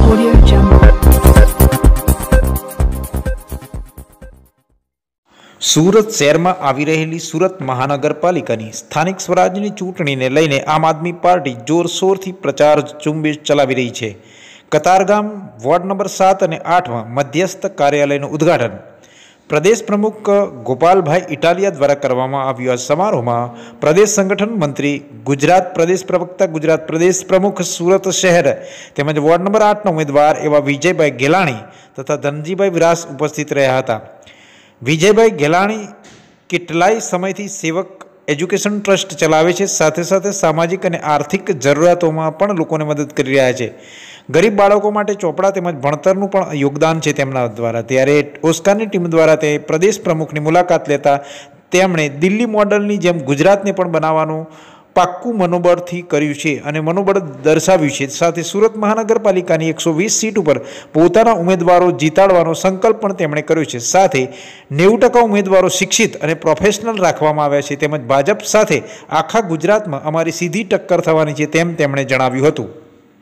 Audio Jungle. Surat શહેરમાં આવી રહેલી સુરત મહાનગરપાલિકાની સ્થાનિક સ્વરાજની ચૂંટણીને લઈને આમ આદમી પાર્ટી જોરશોરથી પ્રચાર ઝુંબેશ ચલાવી રહી છે। કતારગામ વોર્ડ નંબર 7 અને 8માં મધ્યસ્થ કાર્યાલયનું ઉદ્ઘાટન પ્રદેશ પ્રમુખ ગોપાલભાઈ ઇટાલિયા દ્વારા કરવામાં આવ્યું। આ સમારોહમાં પ્રદેશ સંગઠન મંત્રી, ગુજરાત પ્રદેશ પ્રવક્તા, ગુજરાત પ્રદેશ પ્રમુખ સુરત શહેર તેમજ વોર્ડ નંબર 8ના ઉમેદવાર એવા વિજયભાઈ ગેલાણી તથા ધનજીભાઈ વિરાસ ઉપસ્થિત રહ્યા હતા। વિજયભાઈ ગેલાણી કેટલાય સમયથી સેવક એજ્યુકેશન ટ્રસ્ટ ચલાવે છે, સાથે સાથે સામાજિક અને આર્થિક જરૂરિયાતોમાં પણ લોકોને મદદ કરી રહ્યા છે। ગરીબ બાળકો માટે ચોપડા તેમજ ભણતરનું પણ યોગદાન છે તેમના દ્વારા। ત્યારે ઓસ્કારની ટીમ દ્વારા તે પ્રદેશ પ્રમુખની મુલાકાત લેતા તેમણે દિલ્હી મોડલની જેમ ગુજરાતને પણ બનાવવાનું પાક્કું મનોબળથી કર્યું છે અને મનોબળ દર્શાવ્યું છે। સાથે સુરત મહાનગરપાલિકાની 120 સીટ ઉપર પોતાના ઉમેદવારો જીતાડવાનો સંકલ્પ પણ તેમણે કર્યો છે। સાથે 90% ઉમેદવારો શિક્ષિત અને પ્રોફેશનલ રાખવામાં આવ્યા છે, તેમજ ભાજપ સાથે આખા ગુજરાતમાં અમારી સીધી ટક્કર થવાની છે તેમ તેમણે જણાવ્યું હતું।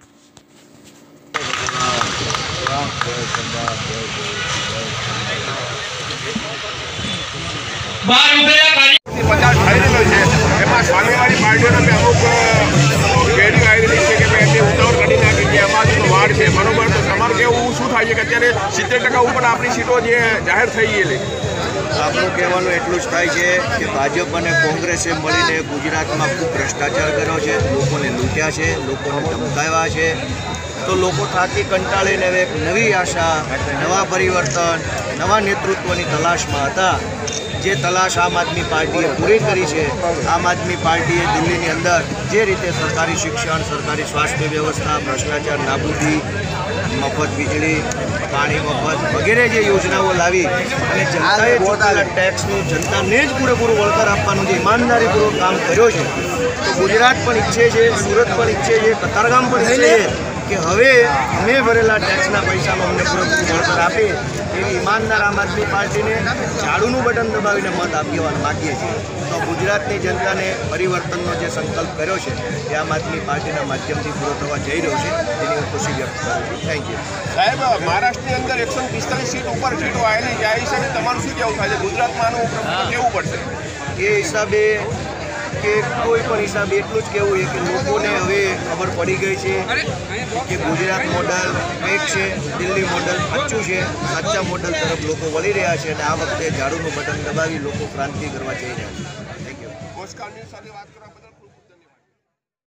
સામેવાળી પાર્ટીઓને મેં અમુક કેરી આવેલી છે કે ભાઈ એમને ઉતાવળ કાઢી નાખી કે એમાં વાડ છે બરોબર। તો તમારું કેવું શું થાય છે કે અત્યારે 70% ઉપર આપણી સીટો જે જાહેર થઈ ગયેલી? આપણું કહેવાનું એટલું જ થાય છે કે ભાજપ અને કોંગ્રેસે મળીને ગુજરાતમાં ખૂબ ભ્રષ્ટાચાર કર્યો છે, લોકોને લૂંટ્યા છે, લોકોને ધમકાવ્યા છે। તો લોકો થાકી કંટાળીને હવે એક નવી આશા, નવા પરિવર્તન, નવા નેતૃત્વની તલાશમાં હતા, જે તલાશ આમ આદમી પાર્ટીએ પૂરી કરી છે। આમ આદમી પાર્ટીએ દિલ્હીની અંદર જે રીતે સરકારી શિક્ષણ, સરકારી સ્વાસ્થ્ય વ્યવસ્થા, ભ્રષ્ટાચાર નાબૂદી, મફત વીજળી, પાણી મફત વગેરે જે યોજનાઓ લાવી અને જનતાએ ચૂકવેલા ટેક્સનું જનતાને જ પૂરેપૂરું વળતર આપવાનું જે ઈમાનદારીપૂર્વક કામ કર્યો છે, તો ગુજરાત પણ ઈચ્છે છે, સુરત પણ ઈચ્છે છે, કતારગામ પણ ઈચ્છે છે કે હવે અમે ભરેલા ટેક્સના પૈસામાં અમને પૂરેપૂરું વળતર આપે એવી ઈમાનદાર આમ આદમી પાર્ટીને ઝાડુનું બટન દબાવીને મત આપીવાનું માગીએ છીએ। તો ગુજરાતની જનતાને પરિવર્તનનો જે સંકલ્પ કર્યો છે એ આમ આદમી પાર્ટીના માધ્યમથી પૂરો થવા જઈ રહ્યો છે, તેની હું ખુશી વ્યક્ત કરું છું। થેન્ક યુ સાહેબ, મહારાષ્ટ્રની અંદર 145 સીટ ઉપર સીટો આવેલી છે, આ હિસાબે તમારું શું કહેવું થાય છે? ગુજરાતમાં આનું કેવું પડશે એ હિસાબે કે કોઈ પણ હિસાબે એટલું જ કહેવું છે કે લોકોને હવે ખબર પડી ગઈ છે કે ગુજરાત મોડલ કંઈક છે, દિલ્હી મોડલ સાચું છે, સાચા મોડલ તરફ લોકો વળી રહ્યા છે અને આ વખતે ઝાડુનું બટન દબાવી લોકો ક્રાંતિ કરવા જઈ રહ્યા છે। Thank you. ઓસ્કાર ન્યૂઝ સાથે વાત કરવા